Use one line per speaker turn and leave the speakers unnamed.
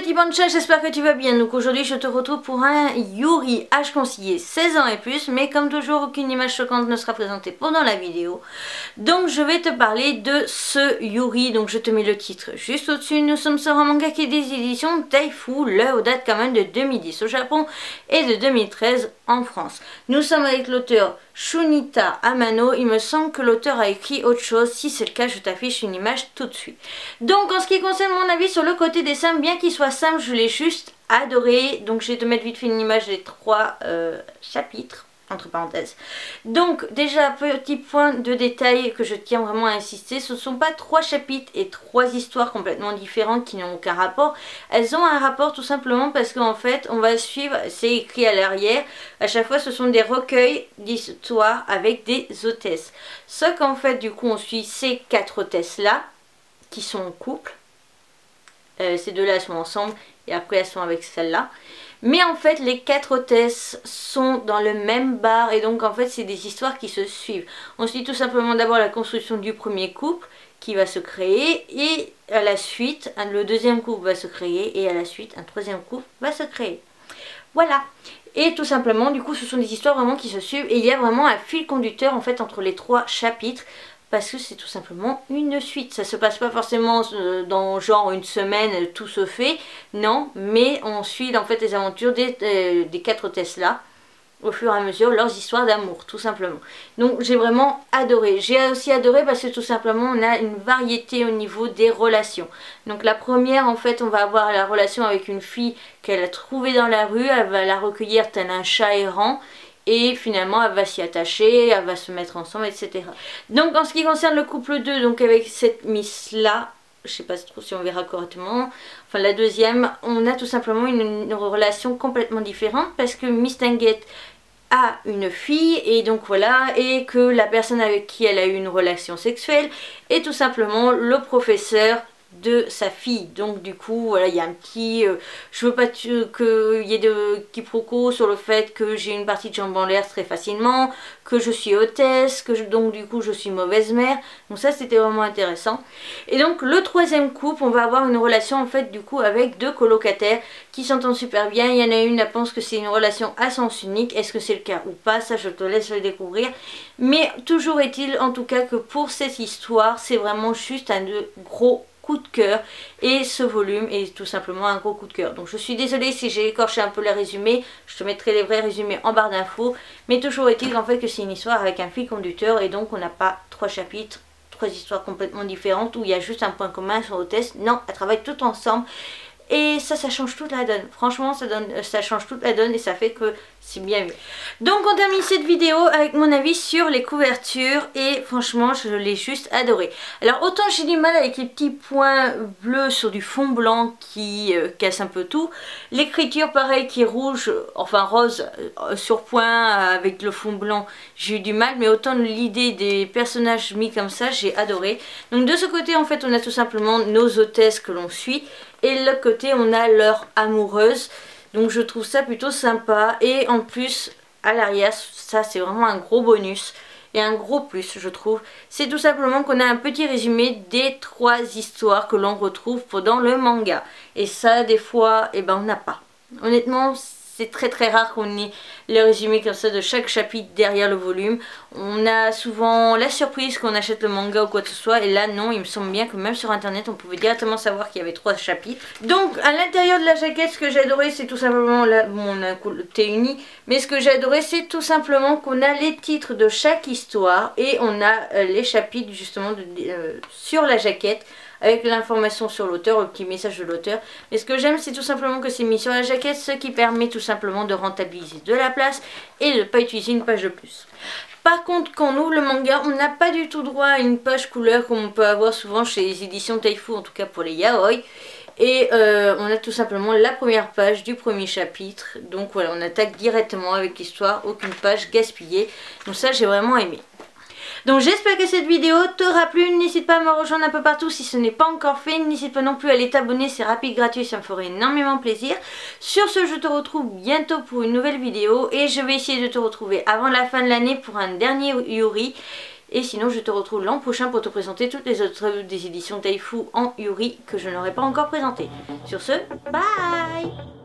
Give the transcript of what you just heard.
petit pancha, j'espère que tu vas bien. Donc aujourd'hui je te retrouve pour un Yuri âge conseillé 16 ans et plus. Mais comme toujours aucune image choquante ne sera présentée pendant la vidéo. Donc je vais te parler de ce Yuri. Donc je te mets le titre juste au-dessus. Nous sommes sur un manga qui est des éditions Taifu. L'œuvre date quand même de 2010 au Japon et de 2013 en France. Nous sommes avec l'auteur Shunita Amano. Il me semble que l'auteur a écrit autre chose. Si c'est le cas, je t'affiche une image tout de suite. Donc en ce qui concerne mon avis sur le côté dessin, bien qu'il soit simple, je l'ai juste adoré. Donc je vais te mettre vite fait une image des 3 chapitres entre parenthèses. Donc déjà petit point de détail que je tiens vraiment à insister, ce ne sont pas 3 chapitres et 3 histoires complètement différentes qui n'ont aucun rapport. Elles ont un rapport tout simplement parce qu'en fait on va suivre, c'est écrit à l'arrière, à chaque fois ce sont des recueils d'histoires avec des hôtesses. Sauf qu'en fait du coup on suit ces 4 hôtesses là qui sont en couple. Ces deux là elles sont ensemble et après elles sont avec celle-là. Mais en fait les 4 hôtesses sont dans le même bar et donc en fait c'est des histoires qui se suivent. On suit tout simplement d'abord la construction du premier couple qui va se créer et à la suite le deuxième couple va se créer et à la suite un troisième couple va se créer. Voilà. Et tout simplement du coup ce sont des histoires vraiment qui se suivent et il y a vraiment un fil conducteur en fait entre les 3 chapitres. Parce que c'est tout simplement une suite. Ça se passe pas forcément dans genre une semaine, tout se fait. Non, mais on suit en fait les aventures des 4 hôtesses là. Au fur et à mesure, leurs histoires d'amour, tout simplement. Donc j'ai vraiment adoré. J'ai aussi adoré parce que tout simplement on a une variété au niveau des relations. Donc la première en fait on va avoir la relation avec une fille qu'elle a trouvée dans la rue. Elle va la recueillir tel un chat errant. Et finalement elle va s'y attacher, elle va se mettre ensemble, etc. Donc en ce qui concerne le couple 2, donc avec cette Miss là, je sais pas trop si on verra correctement, enfin la deuxième, on a tout simplement une relation complètement différente parce que Miss Tanguette a une fille et donc voilà, et que la personne avec qui elle a eu une relation sexuelle est tout simplement le professeur de sa fille. Donc du coup voilà, il y a un petit je veux pas qu'il y ait de quiproquos sur le fait que j'ai une partie de jambe en l'air très facilement, que je suis hôtesse, donc du coup je suis mauvaise mère. Donc ça c'était vraiment intéressant. Et donc le troisième couple, on va avoir une relation en fait du coup avec 2 colocataires qui s'entendent super bien. Il y en a une, elle pense que c'est une relation à sens unique. Est-ce que c'est le cas ou pas, ça je te laisse le découvrir. Mais toujours est-il en tout cas que pour cette histoire c'est vraiment juste un gros coup de cœur et ce volume est tout simplement un gros coup de cœur. Donc je suis désolée si j'ai écorché un peu les résumés, je te mettrai les vrais résumés en barre d'infos, mais toujours est-il en fait que c'est une histoire avec un fil conducteur et donc on n'a pas 3 chapitres, 3 histoires complètement différentes où il y a juste un point commun sur l'hôtesse. Non, elles travaillent toutes ensemble. Et ça change toute la donne. Franchement, ça change toute la donne et ça fait que c'est bien vu. Donc on termine cette vidéo avec mon avis sur les couvertures. Et franchement, je l'ai juste adoré. Alors autant j'ai du mal avec les petits points bleus sur du fond blanc qui cassent un peu tout. L'écriture pareil qui est rouge, enfin rose sur point avec le fond blanc, j'ai eu du mal. Mais autant l'idée des personnages mis comme ça, j'ai adoré. Donc de ce côté en fait on a tout simplement nos hôtesses que l'on suit. Et de l'autre côté on a leur amoureuse. Donc je trouve ça plutôt sympa. Et en plus à l'arrière, ça c'est vraiment un gros bonus. Et un gros plus je trouve. C'est tout simplement qu'on a un petit résumé des 3 histoires que l'on retrouve dans le manga. Et ça des fois on n'a pas. Honnêtement c'est très rare qu'on ait le résumé comme ça de chaque chapitre derrière le volume. On a souvent la surprise qu'on achète le manga ou quoi que ce soit. Et là non, il me semble bien que même sur internet on pouvait directement savoir qu'il y avait 3 chapitres. Donc à l'intérieur de la jaquette, ce que j'ai adoré c'est tout simplement, là on a un côté uni. Mais ce que j'ai adoré c'est tout simplement qu'on a les titres de chaque histoire. Et on a les chapitres justement sur la jaquette. Avec l'information sur l'auteur, le petit message de l'auteur. Mais ce que j'aime c'est tout simplement que c'est mis sur la jaquette, ce qui permet tout simplement de rentabiliser de la place et de ne pas utiliser une page de plus. Par contre quand on ouvre le manga, on n'a pas du tout droit à une page couleur comme on peut avoir souvent chez les éditions Taifu, en tout cas pour les yaoi. Et on a tout simplement la première page du premier chapitre. Donc voilà, on attaque directement avec l'histoire, aucune page gaspillée. Donc ça j'ai vraiment aimé. Donc j'espère que cette vidéo t'aura plu, n'hésite pas à me rejoindre un peu partout si ce n'est pas encore fait, n'hésite pas non plus à aller t'abonner, c'est rapide, gratuit, ça me ferait énormément plaisir. Sur ce, je te retrouve bientôt pour une nouvelle vidéo et je vais essayer de te retrouver avant la fin de l'année pour un dernier Yuri. Et sinon je te retrouve l'an prochain pour te présenter toutes les autres œuvres des éditions Taifu en Yuri que je n'aurais pas encore présentées. Sur ce, bye!